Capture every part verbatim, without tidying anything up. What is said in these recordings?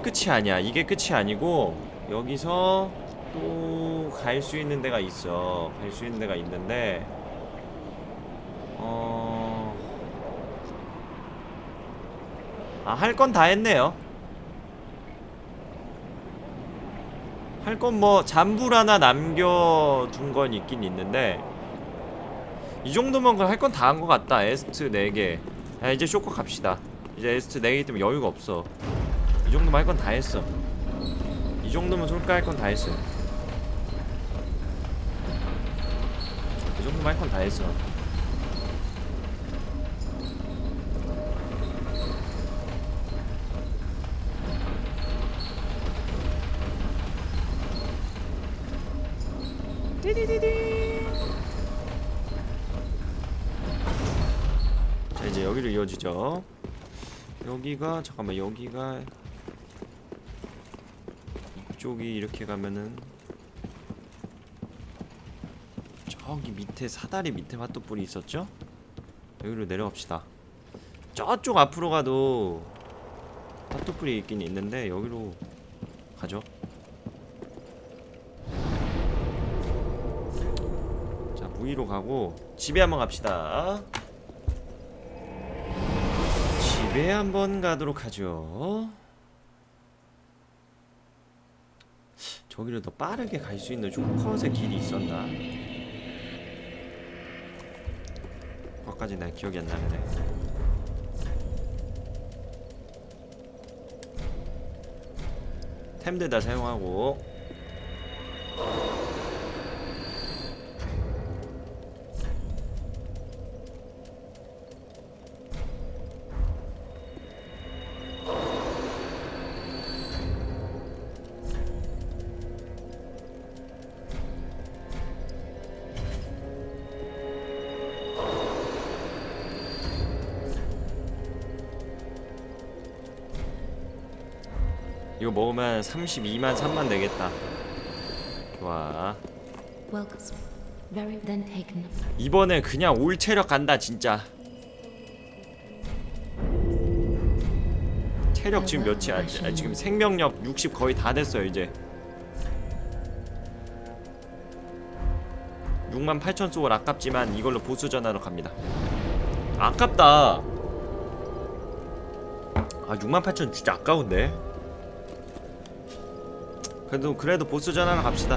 끝이 아니야. 이게 끝이 아니고 여기서 또 갈 수 있는 데가 있어. 갈 수 있는 데가 있는데 어... 아, 할 건 다 했네요. 할 건 뭐 잠불 하나 남겨둔 건 있긴 있는데 이 정도면 할 건 다 한 것 같다. 에스트 네 개. 야, 이제 쇼커 갑시다. 이제 에스트 네 개 때문에 여유가 없어. 이 정도면 할 건 다 했어. 이 정도면 솔까 할 건 다 했어. 이 정도면 할 건 다 했어. 띠디디디. 자, 이제 여기로 이어지죠. 여기가 잠깐만, 여기가 이쪽이 이렇게 가면은 저기 밑에 사다리 밑에 핫도불이 있었죠? 여기로 내려갑시다. 저쪽 앞으로 가도 핫도불이 있긴 있는데 여기로 가죠. 자, V로 가고 집에 한번 갑시다. 집에 한번 가도록 하죠. 저기로 더 빠르게 갈 수 있는 쇼컷의 길이 있었나? 거기까지 난 기억이 안 나네. 템들 다 사용하고. 이거 먹으면 삼십이만 삼만 되겠다. 좋아. 이번에 그냥 올 체력 간다 진짜. 체력 지금 몇이야? 아, 지금 생명력 육십 거의 다 됐어요 이제. 육만 팔천 소울 아깝지만 이걸로 보스 전하러 갑니다. 아깝다. 아, 육만 팔천 진짜 아까운데. 그래도 그래도 보스전 하나 갑시다.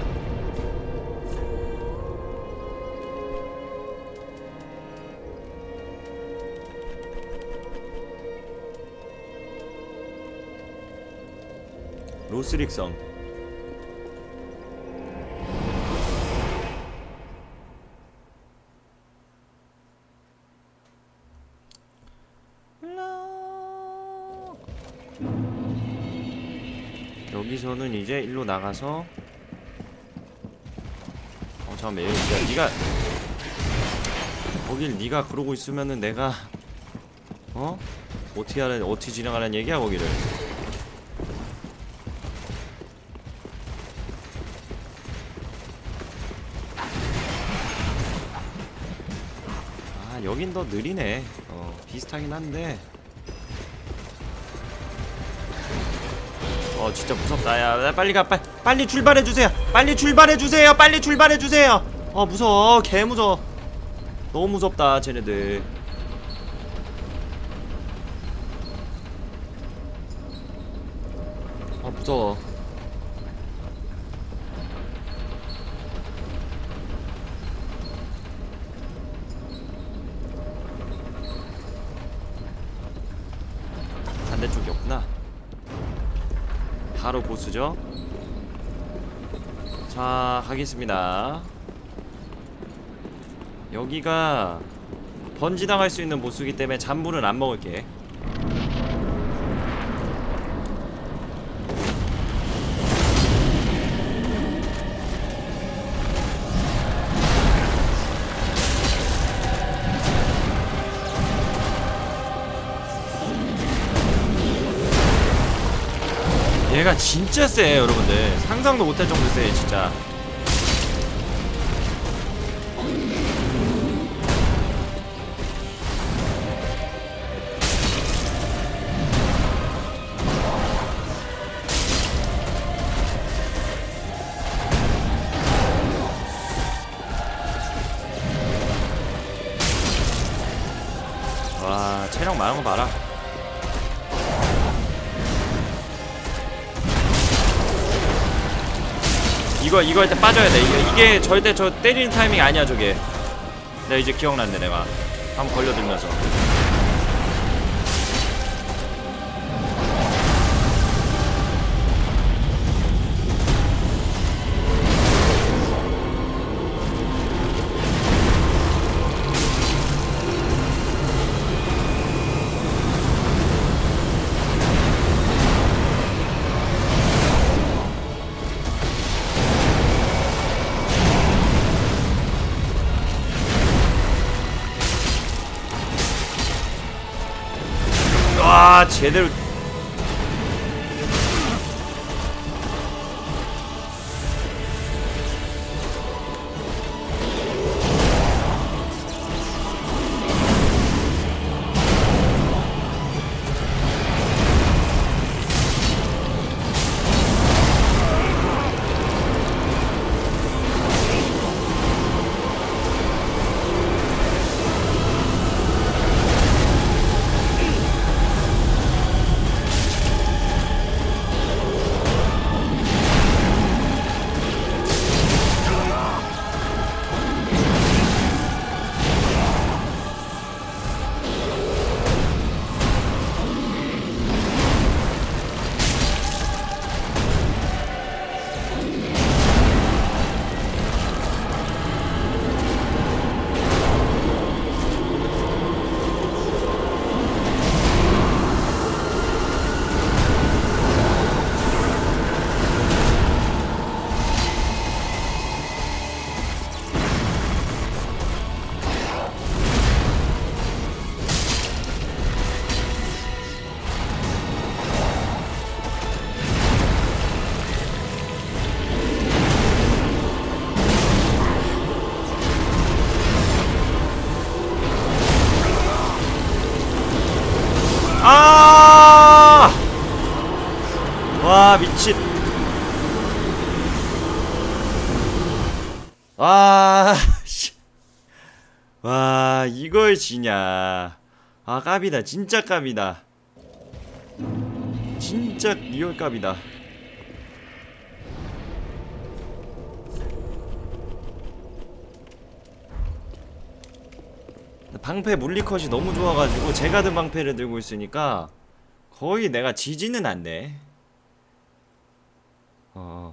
로스릭성. 여기서는 이제 일로 나가서 어 잠깐만, 야, 니가 거길 니가 그러고 있으면은 내가 어? 어떻게 하는 어떻게 진행하라는 얘기야 거기를. 아, 여긴 더 느리네. 어, 비슷하긴 한데 어 진짜 무섭다. 야, 빨리 가. 빨리, 빨리 출발해주세요. 빨리 출발해주세요. 빨리 출발해주세요. 어 무서워. 개 무서워. 너무 무섭다 쟤네들. 아 무서워. 반대쪽이었구나. 바로 보스죠. 자, 가겠습니다. 여기가 번지당할 수 있는 보스이기 때문에 잠불은 안 먹을게. 얘가 진짜 세 여러분들. 상상도 못할 정도 세 진짜. 나가는 거 봐라. 이거 이거 할 때 빠져야 돼. 이게, 이게 절대 저 때리는 타이밍이 아니야 저게. 내가 이제 기억났네. 내가 한번 걸려들면서. 와, 제대로. 아! 와, 미친. 와, 씨. 와, 이걸 지냐. 아, 깝이다. 진짜 깝이다. 진짜 리얼 깝이다. 방패 물리컷이 너무 좋아가지고 제가 든 방패를 들고 있으니까 거의 내가 지지는 않네. 어.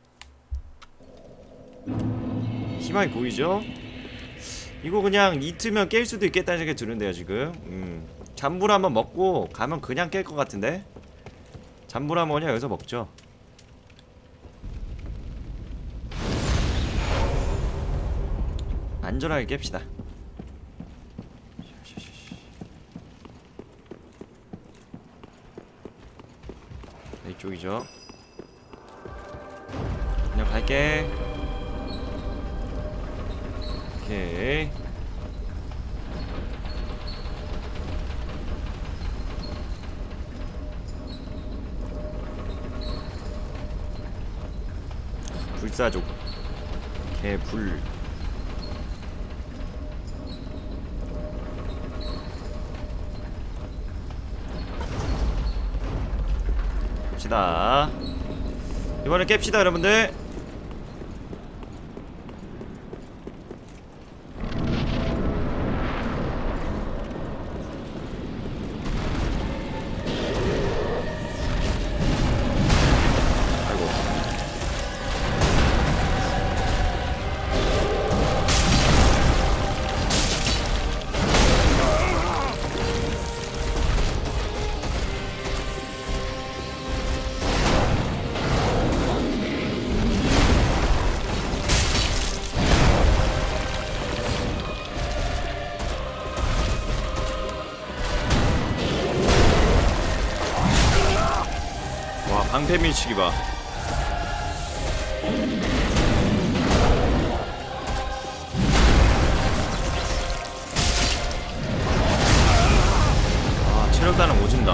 희망이 보이죠? 이거 그냥 이트면 깰 수도 있겠다는 생각이 드는데요 지금. 음. 잠불 한번 먹고 가면 그냥 깰 것 같은데? 잠불 한번 그냥 여기서 먹죠. 안전하게 깹시다. 이쪽이죠. 그냥 갈게. 오케이. 불사족. 개불. 깹시다. 이번에 깹시다 여러분들. 방패 밀치기 봐. 아, 체력단은 오진다.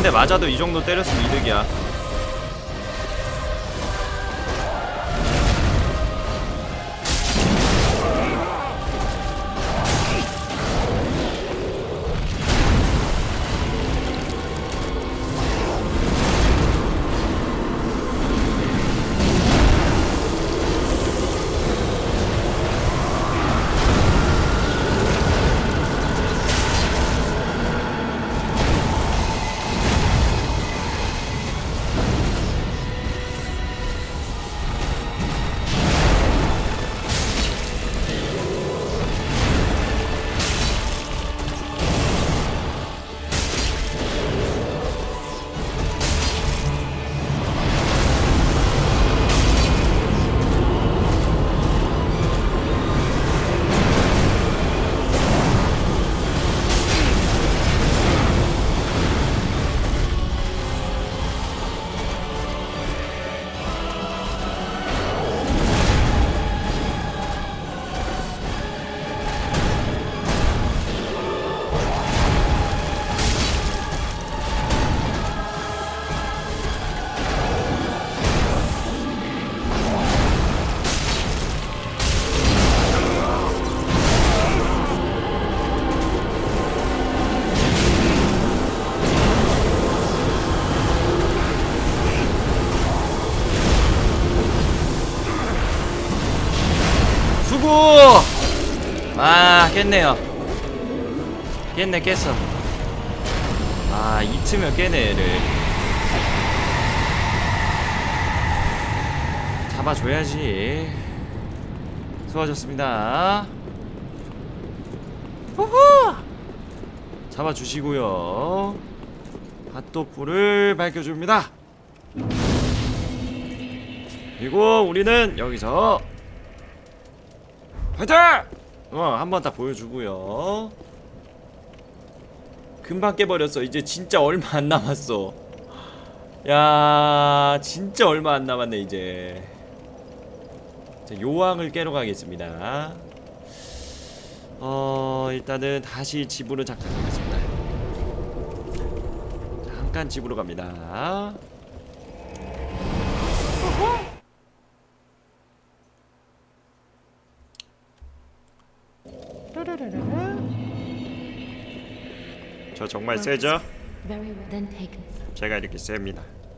대 맞아도 이 정도 때렸으면 이득이야. 아, 깼네요. 깼네, 깼어. 아, 이트면 깨네, 얘를. 잡아줘야지. 수고하셨습니다. 호호! 잡아주시고요. 핫도프를 밝혀줍니다. 그리고 우리는 여기서 화이팅! 어, 한번 딱 보여주고요. 금방 깨버렸어. 이제 진짜 얼마 안 남았어. 야, 진짜 얼마 안 남았네 이제. 자, 요왕을 깨러 가겠습니다. 어, 일단은 다시 집으로 장착하겠습니다. 잠깐 집으로 갑니다. 저 정말 세죠? 제가 이렇게 셉니다.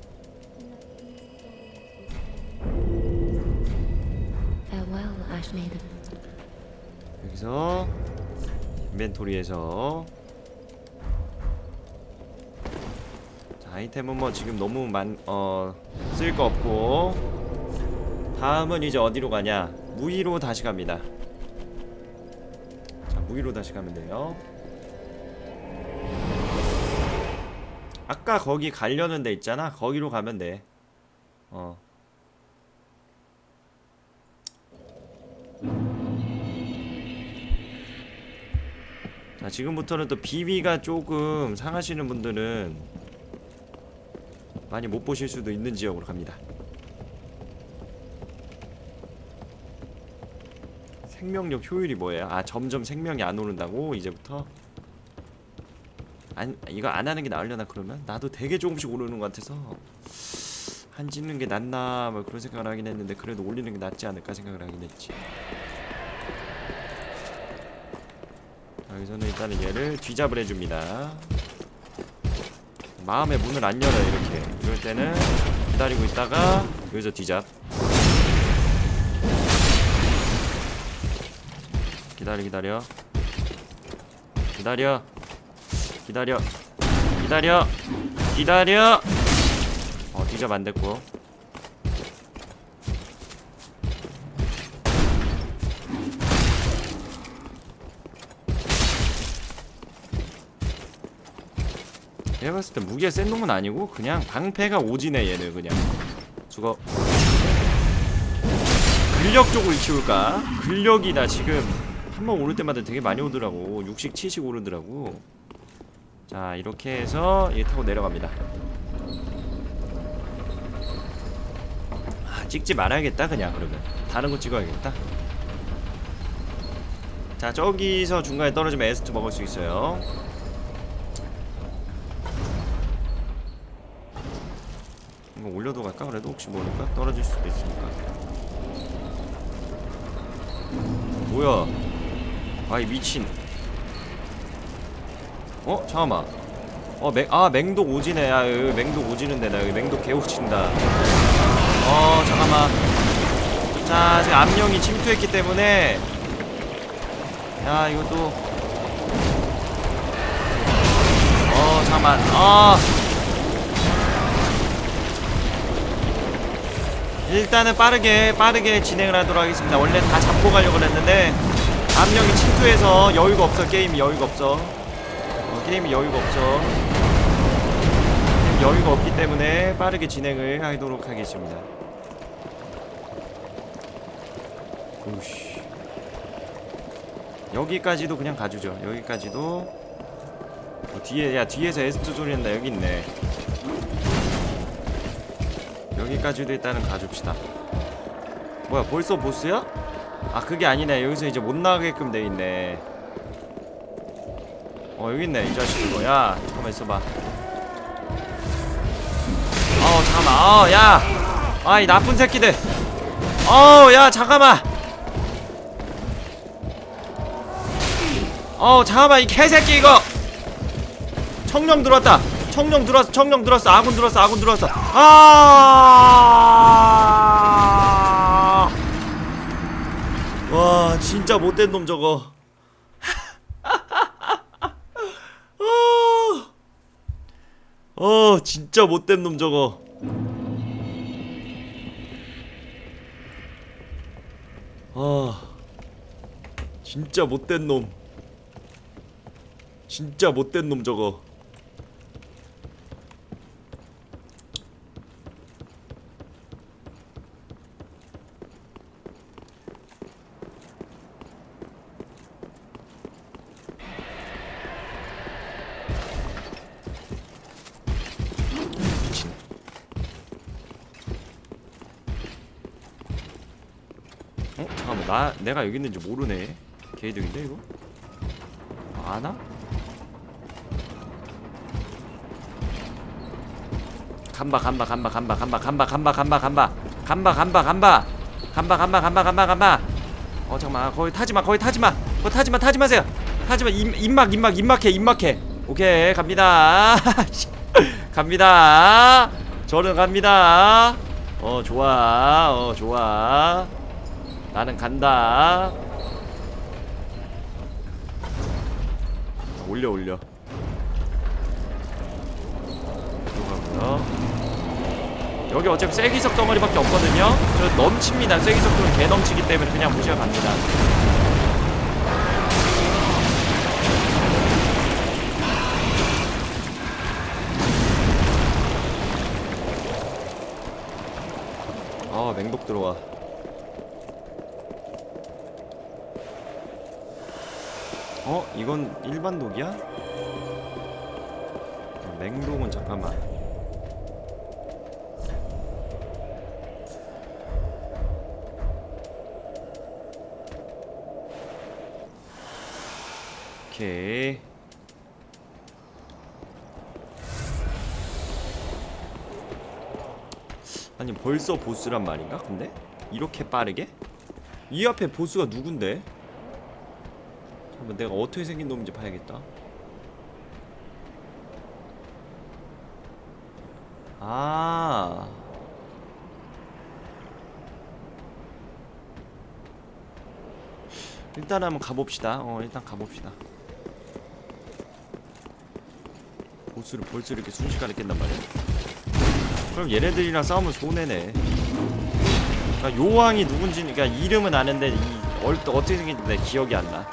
여기서 인벤토리에서 자, 아이템은 뭐 지금 너무 많, 어, 쓸 거 없고 다음은 이제 어디로 가냐? 무기로 다시 갑니다. 자, 무기로 다시 가면 돼요. 아까 거기 가려는 데 있잖아. 거기로 가면 돼. 어. 자, 지금부터는 또 비비가 조금 상하시는 분들은 많이 못 보실 수도 있는 지역으로 갑니다. 생명력 효율이 뭐예요? 아, 점점 생명이 안 오른다고? 이제부터? 안, 이거 안 하는 게 나으려나 그러면? 나도 되게 조금씩 오르는 것 같아서 안 짓는 게 낫나 뭐 그런 생각을 하긴 했는데 그래도 올리는 게 낫지 않을까 생각을 하긴 했지. 여기서는 일단은 얘를 뒤잡을 해줍니다. 마음의 문을 안 열어요 이렇게. 이럴 때는 기다리고 있다가 여기서 뒤잡. 기다려 기다려 기다려 기다려 기다려 기다려. 어, 뒤잡 안됐고. 내가 봤을 때 무기가 센 놈은 아니고 그냥 방패가 오지네 얘는. 그냥 죽어. 근력 쪽을 키울까? 근력이 나 지금 한번 오를 때마다 되게 많이 오더라고. 육씩 칠씩 오르더라고. 자, 이렇게 해서 얘 타고 내려갑니다. 아, 찍지 말아야겠다 그냥. 그러면 다른 거 찍어야겠다. 자, 저기서 중간에 떨어지면 에스투 먹을 수 있어요. 이거 올려도 갈까? 그래도 혹시 모르니까 떨어질 수도 있으니까. 뭐야? 아이 미친. 어? 잠깐만. 어, 맹, 아, 맹독 오지네. 야, 여기 맹독 오지는데, 나 여기 맹독 개 오진다. 어, 잠깐만. 자, 지금 암령이 침투했기 때문에. 야, 이것도. 어, 잠깐만. 아. 일단은 빠르게, 빠르게 진행을 하도록 하겠습니다. 원래 다 잡고 가려고 했는데, 암령이 침투해서 여유가 없어, 게임이 여유가 없어. 어, 게임이 여유가 없어. 여유가 없기 때문에 빠르게 진행을 하도록 하겠습니다. 오씨. 여기까지도 그냥 가주죠. 여기까지도. 어, 뒤에, 야, 뒤에서 에스트 소리 난다. 여기 있네. 여기까지도 일단은 가줍시다. 뭐야, 벌써 보스야? 아, 그게 아니네. 여기서 이제 못 나가게끔 돼 있네. 어, 여기 있네. 이 자식 이거. 야, 잠깐만 있어봐. 어우, 잠깐만. 어, 야! 아, 이 나쁜 새끼들. 어우, 야, 잠깐만. 어우, 잠깐만. 이 개새끼 이거. 청령 들어왔다. 청령 들어왔어. 청령 들어왔어. 아군 들어왔어. 아군 들어왔어. 아! 와, 진짜 못된 놈 저거. 어, 진짜 못된 놈 저거. 아, 진짜 못된 놈. 진짜 못된 놈 저거. 어? 잠깐만, 나, 내가 여기 있는지 모르네. 개이득인데 이거? 아나? 간바 간바 간바 간바 간바 간바 간바 간바 간바 간바 간바 간바 간바 간바 간바 간바 간바. 어 잠깐만, 거기 타지마, 거기 타지마, 거기 타지마, 타지마세요. 타지마. 입, 입막 입막 입막해 입막해. 오케이, 갑니다. 갑니다. 저는 갑니다. 어 좋아, 어 좋아. 나는 간다. 올려 올려. 들어가고요. 여기 어차피 쐐기석 덩어리밖에 없거든요. 저 넘칩니다. 쐐기석들은 개 넘치기 때문에 그냥 무시하고 갑니다. 아, 맹독 들어와. 어? 이건 일반 독이야? 맹독은 잠깐만. 오케이. 아니 벌써 보스란 말인가? 근데? 이렇게 빠르게? 이 앞에 보스가 누군데? 잠깐만, 내가 어떻게 생긴 놈인지 봐야겠다. 아, 일단 한번 가봅시다. 어 일단 가봅시다. 보스를 벌써 이렇게 순식간에 깬단 말이야. 그럼 얘네들이랑 싸우면 손해네. 그러니까 요왕이 누군지, 그러니까 이름은 아는데 이 얼, 어떻게 생긴지 내 기억이 안 나.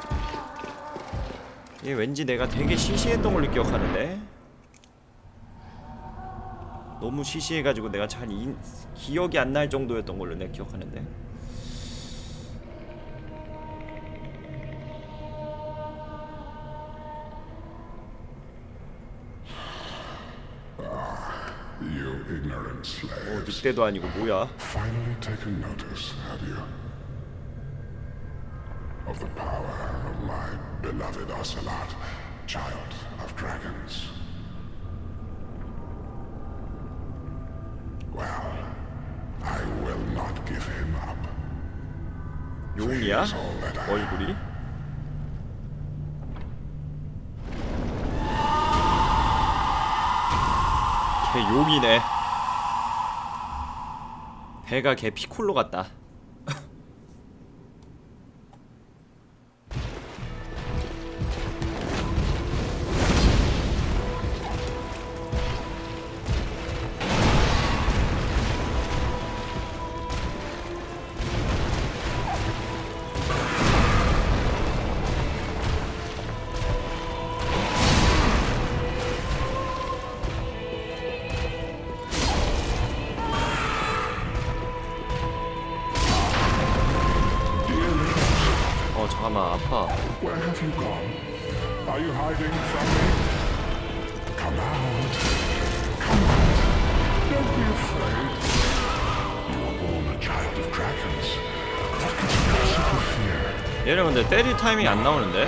얘 왠지 내가 되게 시시했던 걸로 기억하는데, 너무 시시해가지고 내가 잘 인, 기억이 안 날 정도였던 걸로 내가 기억하는데. 어, 늑대도 아니고 뭐야? Finally taken notice, have you? Of the power of my beloved Ocelot, child of dragons. Well, 용이야? Here's all that I 얼굴이? 걔 용이네. 배가 걔 피콜로 같다. 어 잠깐만 아파. Where have you gone? Are you hiding from me? Come out. Come out. Don't be afraid. You were born a child of dragons. What could you possibly fear? 얘는 근데 때릴 타이밍이 안 나오는데?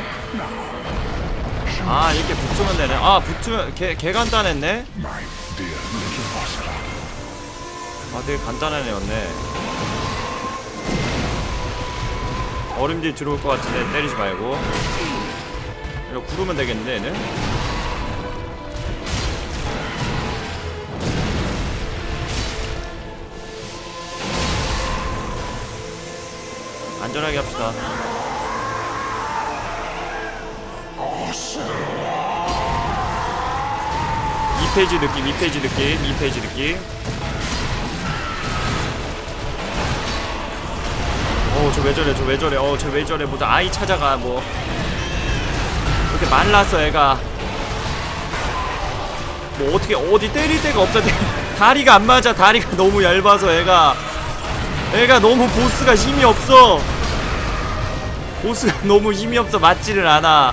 아 이렇게 붙으면 되네. 아 붙으면 개, 개 간단했네? My dear little Ocelot. 아 되게 간단한 애였네. 얼음뒤 들어올 것 같은데 때리지 말고. 이거 구르면 되겠는데 얘는? 안전하게 합시다. 이 페이지 느낌, 이 페이지 느낌, 이 페이지 느낌. 어, 저 왜 저래, 저 왜 저래, 어, 저 왜 저래, 뭐, 아이 찾아가, 뭐. 이렇게 말랐어, 애가. 뭐, 어떻게, 어디 때릴 데가 없다. 다리가 안 맞아, 다리가 너무 얇아서, 애가. 애가 너무 보스가 힘이 없어. 보스가 너무 힘이 없어, 맞지를 않아.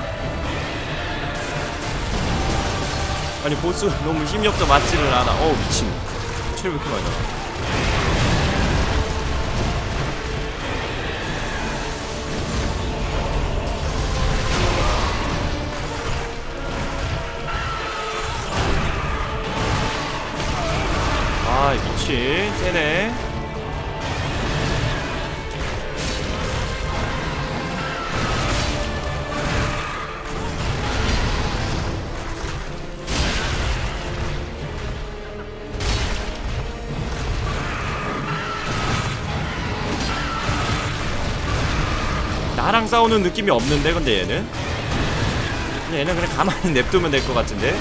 아니, 보스가 너무 힘이 없어, 맞지를 않아. 어우, 미친. 체력 왜 이렇게 많이 나와. 아 미친 세네. 나랑 싸우는 느낌이 없는데 근데 얘는? 근데 얘는 그냥 가만히 냅두면 될 것 같은데?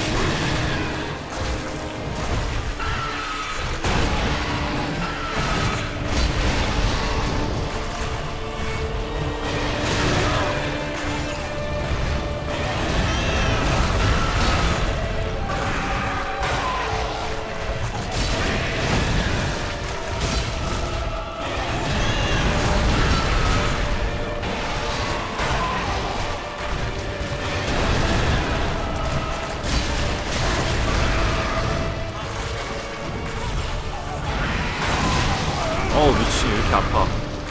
어우 미친 왜 이렇게 아파.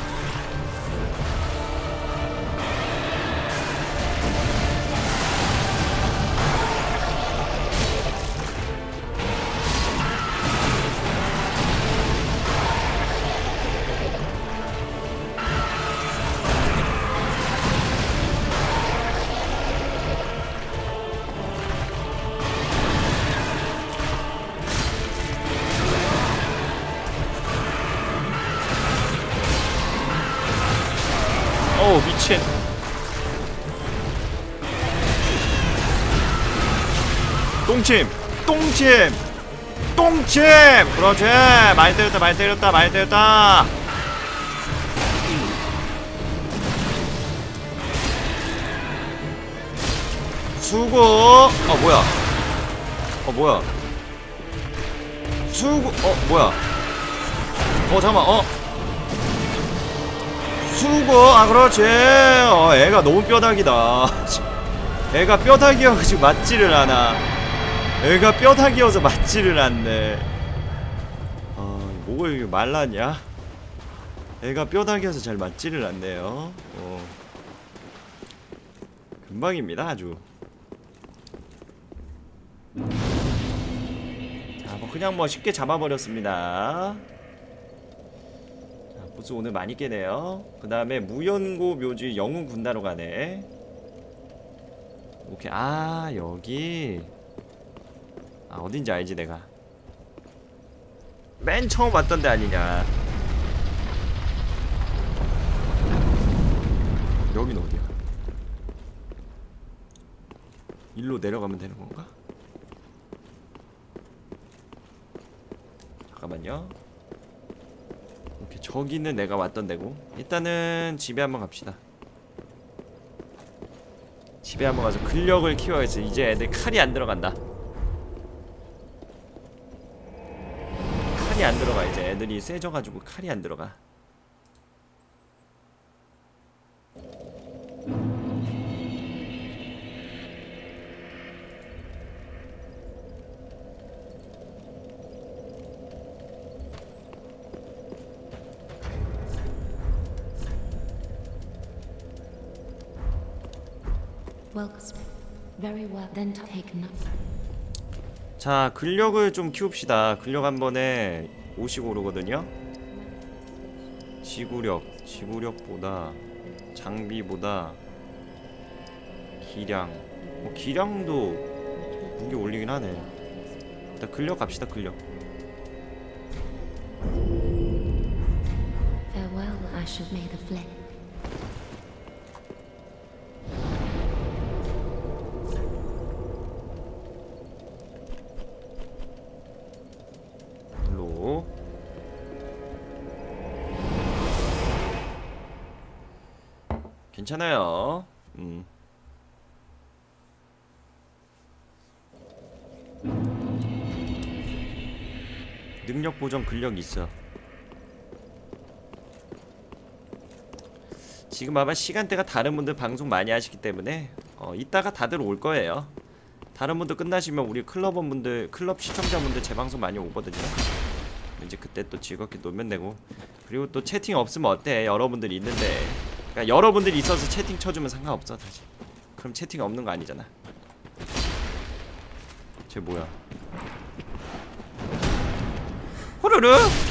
어우 미친. 똥침 똥침 똥침. 그렇지. 많이 때렸다 많이 때렸다 많이 때렸다. 수고. 어 뭐야 어 뭐야 수고. 어 뭐야 어 잠깐만 어 수고. 아 그렇지. 어 애가 너무 뼈다귀다. 애가 뼈다귀여가지고 맞지를 않아. 애가 뼈다귀여서 맞지를 않네. 아 목을 이게 말랐냐? 애가 뼈다귀여서 잘 맞지를 않네요. 어. 금방입니다 아주. 자 뭐 그냥 뭐 쉽게 잡아버렸습니다. 보스 오늘 많이 깨네요. 그 다음에 무연고 묘지 영웅 군단으로 가네. 오케이. 아 여기 아 어딘지 알지 내가. 맨 처음 왔던 데 아니냐. 여긴 어디야? 일로 내려가면 되는 건가? 잠깐만요. 오케이, 저기는 내가 왔던 데고. 일단은 집에 한번 갑시다. 집에 한번 가서 근력을 키워야지. 이제 애들 칼이 안 들어간다. 칼이 안 들어가. 이제 애들이 세져가지고 칼이 안 들어가. Very well. Then take note. 자, 근력을 좀 키웁시다. 근력 한 번에 오씩 오르거든요. 지구력, 지구력보다 장비보다 기량. 뭐 기량도 무게 올리긴 하네. 일단 근력 갑시다. 근력. Farewell, Ash of May the Flame. 일로. 괜찮아요. 음. 능력 보정 근력 있어. 지금 아마 시간대가 다른 분들 방송 많이 하시기 때문에 어, 이따가 다들 올 거예요. 다른 분들 끝나시면 우리 클럽원분들, 클럽 시청자분들 제 방송 많이 오거든요. 이제 그때 또 즐겁게 놀면 되고. 그리고 또 채팅 없으면 어때? 여러분들 있는데. 그러니까 여러분들이 있어서 채팅 쳐주면 상관없어 사실. 그럼 채팅 없는 거 아니잖아. 쟤 뭐야? 호르르